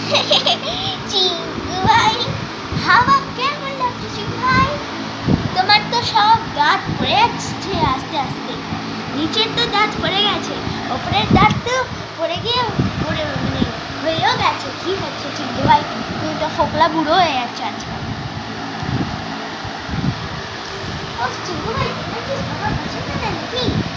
চিঙ্কু ভাই, হাওয়া কেমন লাগছে চিঙ্কু ভাই? তোমার তো সব দাঁত পড়ে যাচ্ছে আস্তে আস্তে। নিচের তো দাঁত পড়ে গেছে, ওপরের দাঁত তো পড়ে গিয়ে পড়ে মানে হয়েও গেছে। কি হচ্ছে চিঙ্কু ভাই? তুমি তো ফোকলা বুড়ো হয়ে যাচ্ছে আজকাল। ও চিঙ্কু ভাই, তোমার কি খাবার পছন্দ না নাকি?